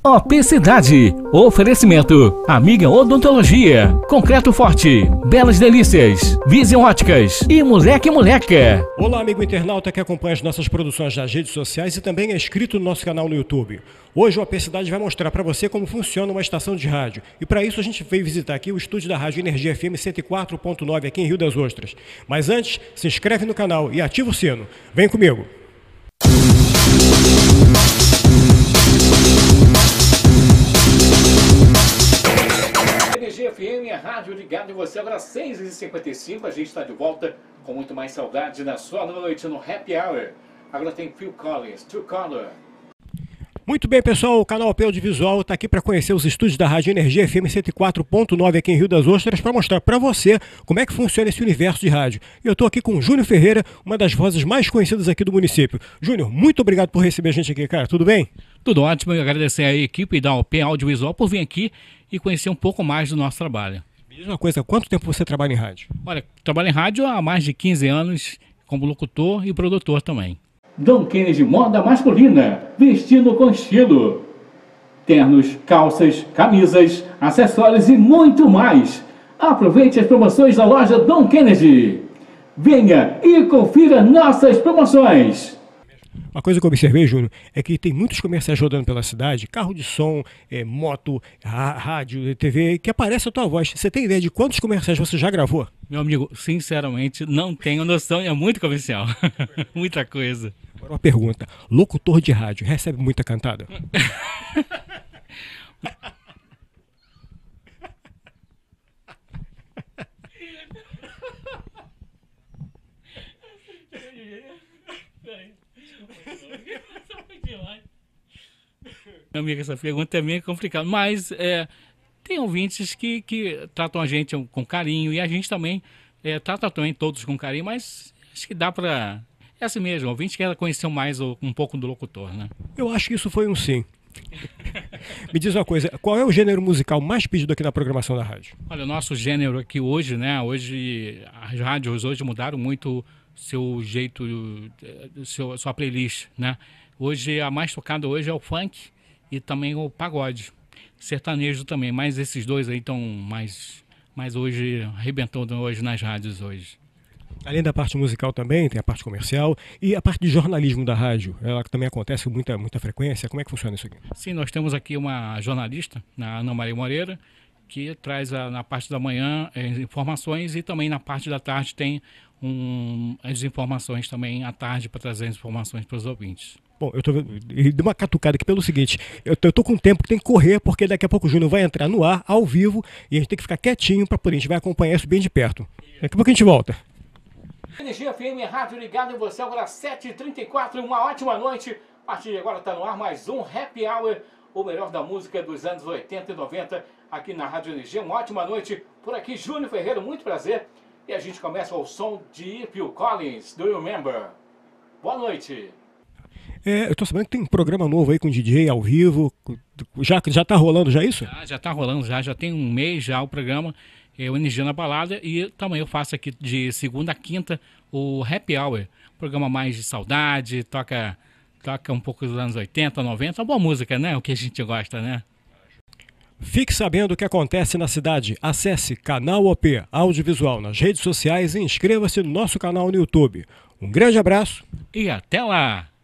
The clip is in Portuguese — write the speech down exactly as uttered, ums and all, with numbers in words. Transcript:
O P Cidade. Oferecimento. Amiga Odontologia. Concreto Forte. Belas Delícias. Vision Óticas. E Moleque Moleca. Olá, amigo internauta que acompanha as nossas produções nas redes sociais e também é inscrito no nosso canal no YouTube. Hoje o O P Cidade vai mostrar para você como funciona uma estação de rádio. E para isso a gente veio visitar aqui o estúdio da Rádio Energia F M cento e quatro ponto nove aqui em Rio das Ostras. Mas antes, se inscreve no canal e ativa o sino. Vem comigo. Energia F M, a rádio ligada em você, agora seis e cinquenta e cinco, a gente está de volta com muito mais saudade na sua noite no Happy Hour. Agora tem Phil Collins, True Color. Muito bem, pessoal, o canal O P Audiovisual está aqui para conhecer os estúdios da Rádio Energia F M cento e quatro ponto nove aqui em Rio das Ostras para mostrar para você como é que funciona esse universo de rádio. E eu estou aqui com o Júnior Ferreira, uma das vozes mais conhecidas aqui do município. Júnior, muito obrigado por receber a gente aqui, cara. Tudo bem? Tudo ótimo, eu agradecer a equipe da O P Audiovisual por vir aqui e conhecer um pouco mais do nosso trabalho. Me diz uma coisa, quanto tempo você trabalha em rádio? Olha, trabalho em rádio há mais de quinze anos, como locutor e produtor também. Dom Kennedy Moda Masculina, vestindo com estilo. Ternos, calças, camisas, acessórios e muito mais. Aproveite as promoções da loja Dom Kennedy. Venha e confira nossas promoções. Uma coisa que eu observei, Júnior, é que tem muitos comerciais rodando pela cidade, carro de som, é, moto, rádio, T V, que aparece a tua voz. Você tem ideia de quantos comerciais você já gravou? Meu amigo, sinceramente, não tenho noção, é muito comercial. Muita coisa. Agora uma pergunta, locutor de rádio recebe muita cantada? Meu amigo, essa pergunta é meio complicada, mas é, tem ouvintes que, que tratam a gente com carinho e a gente também é, trata também todos com carinho, mas acho que dá pra... É assim mesmo, o ouvinte quer conhecer mais o, um pouco do locutor, né? Eu acho que isso foi um sim. Me diz uma coisa, qual é o gênero musical mais pedido aqui na programação da rádio? Olha, o nosso gênero aqui hoje, né? Hoje, as rádios hoje mudaram muito seu jeito, seu, sua playlist, né? Hoje, a mais tocada hoje é o funk e também o pagode. Sertanejo também, mas esses dois aí estão mais, mais hoje, arrebentando hoje nas rádios hoje. Além da parte musical também, tem a parte comercial e a parte de jornalismo da rádio. Ela também acontece com muita, muita frequência. Como é que funciona isso aqui? Sim, nós temos aqui uma jornalista, a Ana Maria Moreira, que traz a, na parte da manhã as informações e também na parte da tarde tem um, as informações também à tarde para trazer as informações para os ouvintes. Bom, eu tô dei uma catucada aqui pelo seguinte, eu tô, eu tô com tempo que tem que correr, porque daqui a pouco o Júnior vai entrar no ar, ao vivo, e a gente tem que ficar quietinho para poder, a gente vai acompanhar isso bem de perto. Daqui a pouco a gente volta. Energia F M, rádio ligada em você, agora sete e trinta e quatro, uma ótima noite. A partir de agora está no ar mais um Happy Hour, o melhor da música dos anos oitenta e noventa, aqui na Rádio Energia. Uma ótima noite, por aqui Júnior Ferreira, muito prazer. E a gente começa o som de Phil Collins, Do You Remember? Boa noite. É, eu tô sabendo que tem um programa novo aí com D J ao vivo, já, já tá rolando já isso? Já, já tá rolando, já, já tem um mês já o programa. Eu Energia na Balada e também eu faço aqui de segunda a quinta o Happy Hour, programa mais de saudade, toca, toca um pouco dos anos oitenta, noventa, uma boa música, né? O que a gente gosta, né? Fique sabendo o que acontece na cidade. Acesse Canal O P Audiovisual nas redes sociais e inscreva-se no nosso canal no YouTube. Um grande abraço e até lá!